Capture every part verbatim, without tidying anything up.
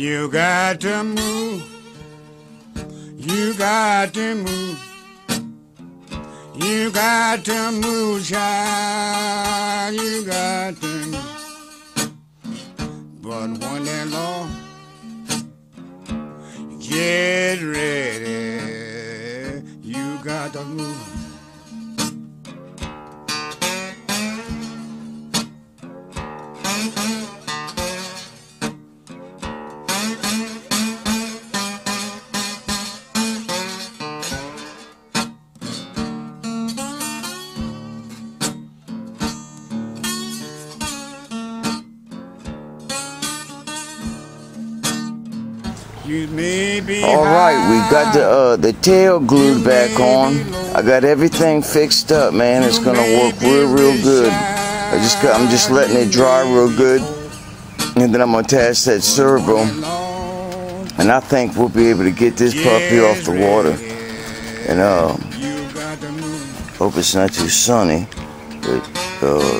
You got to move. You got to move. You got to move, child. You got to move. But when they're long, get ready. You got to move. All right, we got the uh, the tail glued back on. I got everything fixed up, man. It's gonna work real, real good. I just got, I'm just letting it dry real good, and then I'm gonna attach that servo, and I think we'll be able to get this puppy off the water. And uh, hope it's not too sunny, but uh,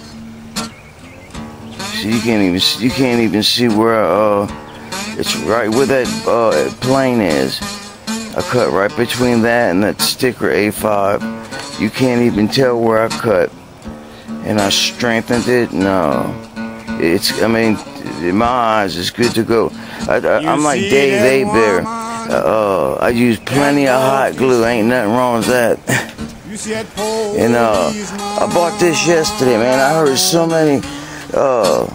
so you can't even you can't even see where uh. It's right where that uh, plane is. I cut right between that and that sticker A five. You can't even tell where I cut. And I strengthened it. No, it's. I mean, in my eyes, it's good to go. I, I, I'm like Dave Abear. Uh, I use plenty of hot glue. Ain't nothing wrong with that. And uh, I bought this yesterday, man. I heard so many. Uh,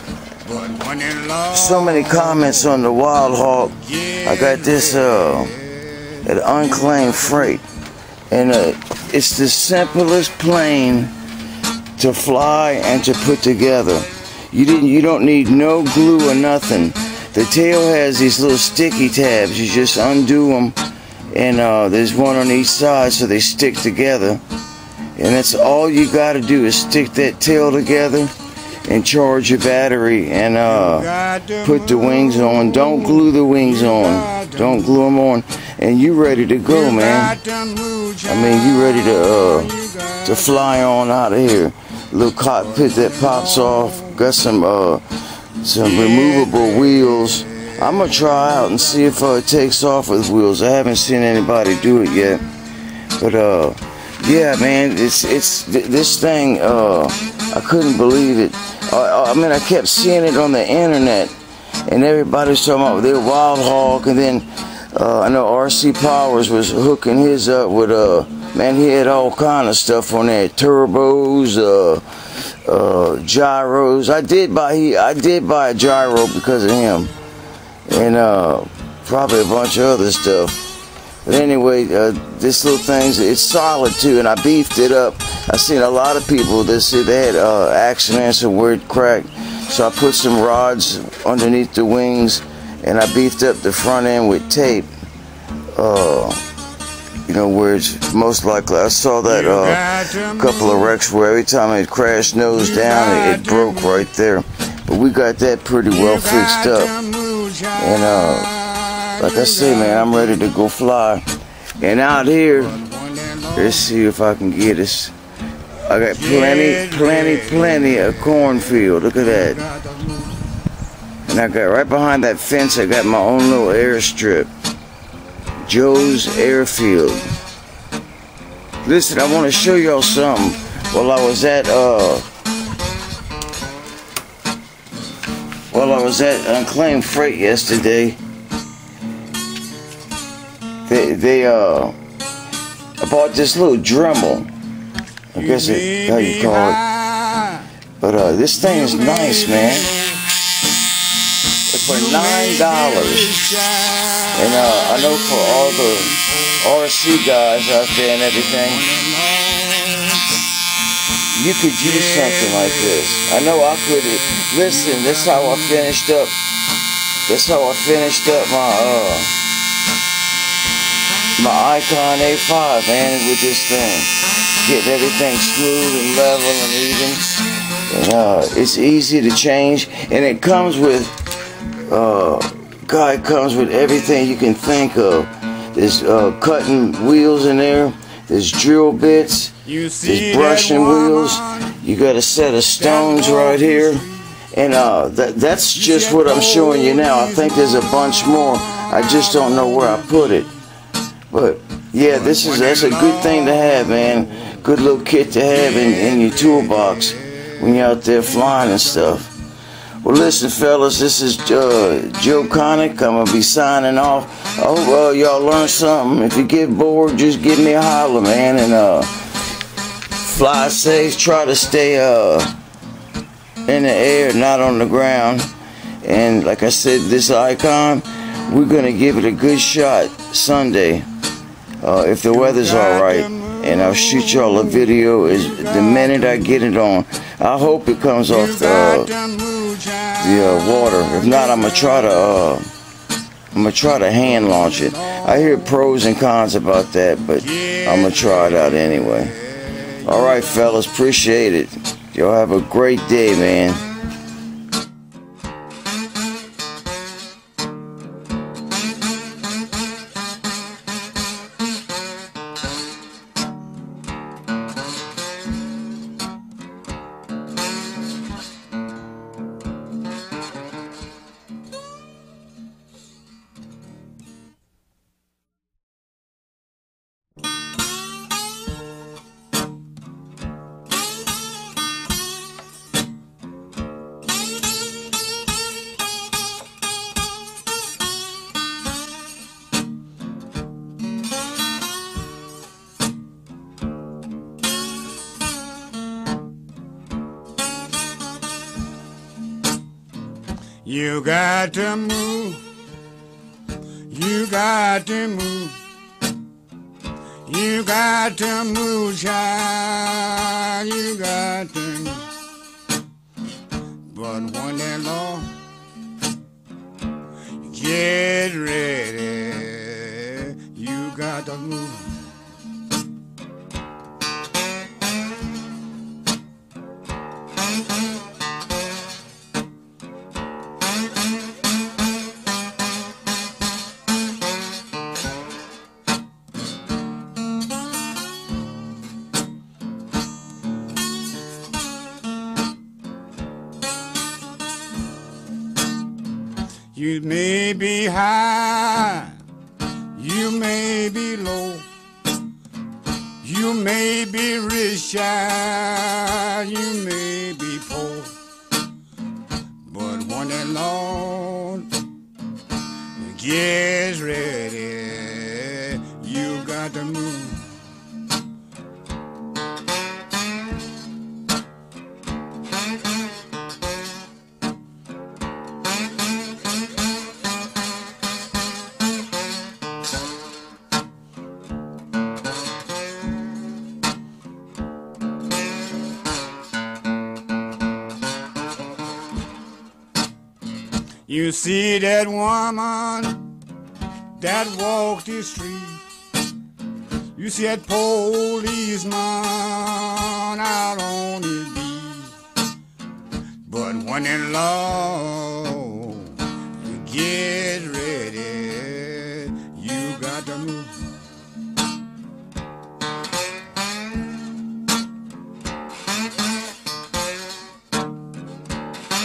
So many comments on the Wild Hawk. I got this uh, at Unclaimed Freight, and uh, it's the simplest plane to fly and to put together. You didn't. You don't need no glue or nothing. The tail has these little sticky tabs. You just undo them, and uh, there's one on each side, so they stick together. And that's all you got to do is stick that tail together and charge your battery and uh, put the wings on. Don't glue the wings on. Don't glue them on. And you ready to go, man. I mean, you ready to uh, to fly on out of here. Little cockpit that pops off. Got some uh, some removable wheels. I'm gonna try out and see if uh, it takes off with wheels. I haven't seen anybody do it yet. But uh, yeah, man, it's it's this thing. Uh, I couldn't believe it. I, I mean, I kept seeing it on the internet, and everybody was talking about their Wild Hawk, and then uh, I know R C Powers was hooking his up with, uh, man, he had all kind of stuff on there, turbos, uh, uh, gyros. I did buy, he, I did buy a gyro because of him, and uh, probably a bunch of other stuff. But anyway, uh, this little thing's, it's solid too, and I beefed it up. I seen a lot of people that said they had uh, accidents and where it cracked. So I put some rods underneath the wings, and I beefed up the front end with tape. Uh, you know, where it's most likely. I saw that uh, couple of wrecks where every time it crashed nose down, it, it broke right there. But we got that pretty well fixed up. And uh, like I say, man, I'm ready to go fly. And out here, let's see if I can get us. I got plenty, plenty, plenty of cornfield. Look at that. And I got right behind that fence, I got my own little airstrip. Joe's Airfield. Listen, I want to show y'all something. While I was at, uh, while I was at Unclaimed Freight yesterday, They, they, uh, I bought this little Dremel. I guess it, how you call it. But, uh, this thing is nice, man. It's for nine dollars. And, uh, I know for all the R C guys out there and everything, you could use something like this. I know I could. Listen, this is how I finished up. This is how I finished up my, uh, my Icon A five, man, with this thing. Getting everything smooth and level and even. And, uh, it's easy to change. And it comes with, uh, God, it comes with everything you can think of. There's uh, cutting wheels in there. There's drill bits. There's brushing wheels. You got a set of stones right here. And uh, that, that's just what I'm showing you now. I think there's a bunch more. I just don't know where I put it. But yeah, this is that's a good thing to have, man. Good little kit to have in, in your toolbox when you're out there flying and stuff. Well, listen, fellas, this is uh, Joe Connick. I'm going to be signing off. I hope uh, y'all learned something. If you get bored, just give me a holler, man. And uh, fly safe. Try to stay uh, in the air, not on the ground. And like I said, this icon, we're going to give it a good shot Sunday. Uh, if the weather's alright. And I'll shoot y'all a video as the minute I get it on. I hope it comes off the, uh, the uh, water. If not, I'm gonna try to uh, I'm gonna try to hand launch it. I hear pros and cons about that, but I'm gonna try it out anyway. All right, fellas, appreciate it. Y'all have a great day, man. You got to move, you got to move, you got to move, child, you got to move. But when that law, get ready, you got to move. You may be high, you may be low, you may be rich, child, you may be poor, but when the Lord gets ready, you got to move. You see that woman that walked the street. You see that policeman out on his beat. But when in law, you get